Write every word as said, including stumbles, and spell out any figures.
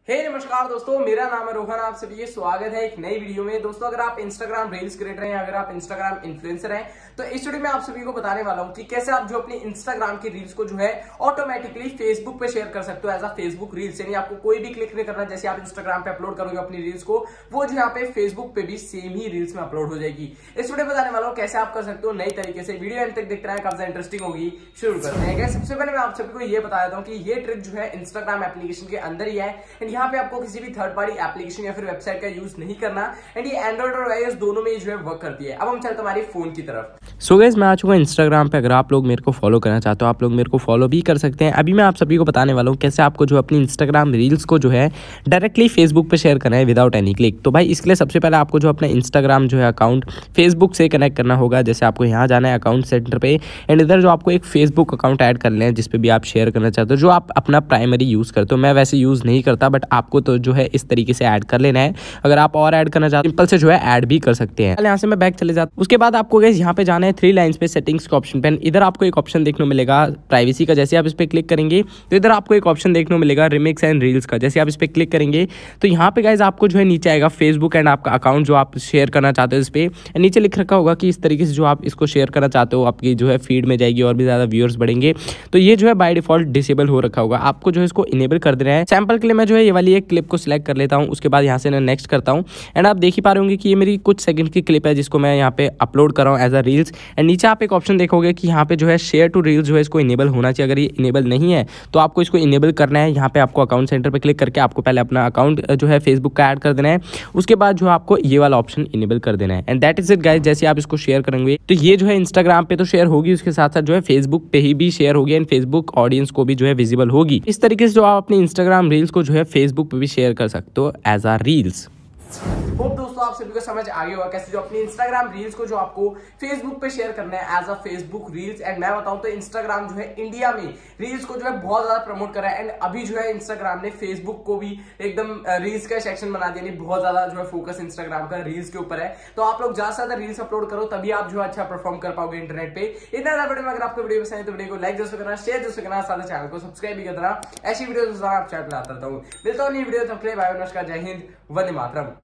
हे hey, नमस्कार दोस्तों, मेरा नाम है रोहन। आप सभी का स्वागत है एक नई वीडियो में। दोस्तों, अगर आप इंस्टाग्राम रील्स क्रिएटर हैं, अगर आप इंस्टाग्राम इन्फ्लुएंसर हैं, तो इस वीडियो में आप सभी को बताने वाला हूं कि कैसे आप जो अपनी इंस्टाग्राम की रील्स को जो है ऑटोमेटिकली फेसबुक पे शेयर कर सकते हो एज अ फेसबुक रील्स। यानी आपको कोई भी क्लिक नहीं करना। जैसे आप इंस्टाग्राम पे अपलोड करोगे अपनी रील्स को, वो जो यहाँ पे फेसबुक पे भी सेम ही रील्स में अपलोड हो जाएगी। इस वीडियो में बताने वाला हूँ कैसे आप कर सकते हो नई तरीके से। वीडियो एंड तक देखते हैं, काफी इंटरेस्टिंग होगी। शुरू करते हैं। सबसे पहले मैं आप सभी को ये बता देता हूँ कि ये ट्रिक जो है इंस्टाग्राम एप्लीकेशन के अंदर ही है एंड यहाँ पे आपको किसी भी थर्ड पार्टी एप्लीकेशन या फिर वेबसाइट का यूज नहीं करना एंड ये एंड्रॉइड और आईओएस दोनों में जो है वर्क करती है। अब हम चलते हमारे फोन की तरफ। सो गाइस, मैं आ चुका हूं इंस्टाग्राम पे। अगर आप लोग मेरे को फॉलो करना चाहते हो, आप लोग मेरे को फॉलो भी कर सकते हैं। अभी मैं आप सभी को बताने वाला हूं कैसे आपको जो अपनी इंस्टाग्राम रील्स को जो है डायरेक्टली फेसबुक पे शेयर करना है विदाउट एनी क्लिक। तो भाई इसके लिए सबसे पहले आपको जो अपना इंस्टाग्राम जो है अकाउंट फेसबुक से कनेक्ट करना होगा। जैसे आपको यहाँ जाना है अकाउंट सेंटर पे एंड इधर जो आपको एक फेसबुक अकाउंट ऐड कर लें जिस पे भी आप शेयर करना चाहते हो, जो आप अपना प्राइमरी यूज़ करते हो। मैं वैसे यूज़ नहीं करता, बट आपको तो जो है इस तरीके से ऐड कर लेना है। अगर आप और ऐड करना चाहते हो, सिंपल से जो है ऐड भी कर सकते हैं। यहाँ से मैं बैक चले जाता हूँ। उसके बाद आपको गाइस यहाँ पे जाना है थ्री लाइंस पे सेटिंग्स के ऑप्शन पे। इधर आपको एक ऑप्शन देखने को मिलेगा प्राइवेसी का। जैसे आप इस पे क्लिक करेंगे तो इधर आपको एक ऑप्शन देखने को मिलेगा रिमिक्स एंड रील्स का। जैसे आप इस पे क्लिक करेंगे तो यहाँ पे गाइस आपको जो है नीचे आएगा फेसबुक एंड आपका अकाउंट जो आप शेयर करना चाहते हो। इस पे नीचे लिख रखा होगा कि इस तरीके से जो आप इसको शेयर करना चाहते हो आपकी जो है फीड में जाएगी और भी ज्यादा व्यूअर्स बढ़ेंगे। तो ये जो है बाय डिफॉल्ट डिसेबल हो रखा होगा, आपको जो है इसको इनेबल कर देना है। सैंपल के लिए मैं जो है ये वाली एक क्लिप को सिलेक्ट कर लेता हूँ। उसके बाद यहाँ से मैं नेक्स्ट करता हूँ एंड आप देख ही पा रहे होंगे कि ये मेरी कुछ सेकंड की क्लिप है जिसको मैं यहाँ पे अपलोड कर रहा हूँ एज अ रील्स। एंड नीचे आप एक ऑप्शन देखोगे कि यहाँ पे जो है शेयर टू रील्स जो है इसको इनेबल होना चाहिए। अगर ये इनेबल नहीं है तो आपको इसको इनेबल करना है। यहाँ पे आपको अकाउंट सेंटर पे क्लिक करके आपको पहले अपना अकाउंट जो है फेसबुक का ऐड कर देना है। उसके बाद जो आपको ये वाला ऑप्शन इनेबल कर देना है and that is it guys. जैसे आप इसको शेयर करेंगे तो ये जो है इंस्टाग्राम पे तो शेयर होगी, उसके साथ साथ जो है फेसबुक पे ही भी शेयर होगी एंड फेसबुक ऑडियंस को भी जो है विजिबल होगी। इस तरीके से जो आप अपनी इंस्टाग्राम रील्स को जो है फेसबुक पे भी शेयर कर सकते हो एज अ रील्स। होप दोस्तों आप सभी को समझ आ गया होगा कैसे जो अपनी इंस्टाग्राम रील्स को जो आपको फेसबुक पे शेयर करना है as a Facebook reels. And मैं बताऊं तो इंस्टाग्राम जो है इंडिया में रील्स को जो है बहुत ज्यादा प्रमोट कर रहा है एंड अभी जो है इंस्टाग्राम ने फेसबुक को भी एकदम रील्स का सेक्शन बना दिया। बहुत ज्यादा जो है फोकस इंस्टाग्राम का रील्स के ऊपर है। तो आप लोग ज्यादा से ज्यादा रील्स अपलोड करो, तभी आप जो है अच्छा परफॉर्म कर पाओगे इंटरनेट पे। इतना वीडियो में अगर आपको वीडियो पसंद है तो वीडियो को लाइक जरूर करना, शेयर जरूर करना, साथ चैनल को सब्सक्राइब भी करना। ऐसी वीडियो आप चैनल पर आता रहता हूँ। मिलता हूँ नई वीडियो, तब के लिए बाय, नमस्कार, जय हिंद, वंदे मातरम।